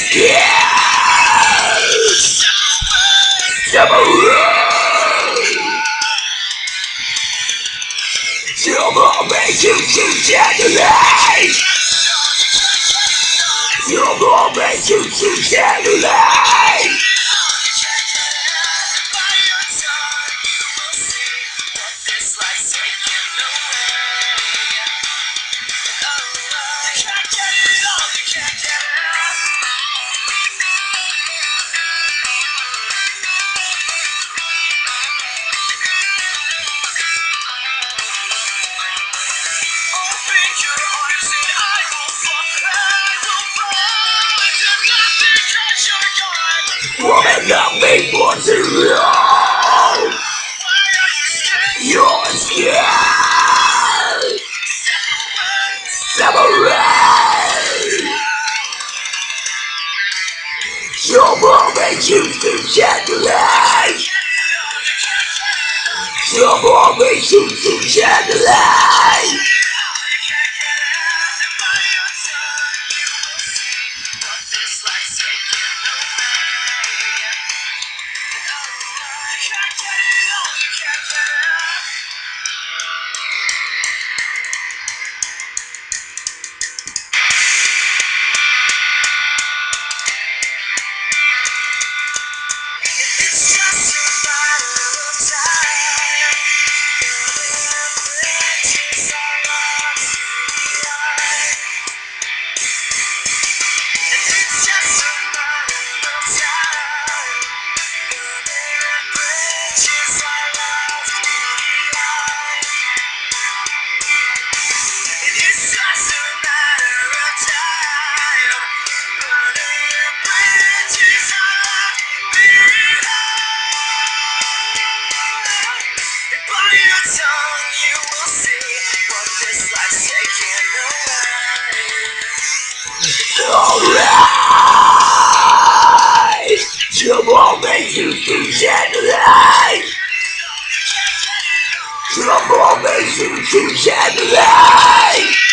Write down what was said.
Woman, love me for zero. You're scared. Separate. Your mom makes you to shed the light. Your mom makes you to shed the light. Alright! Your mom makes you to shed the light. Your mom makes you to shed the light.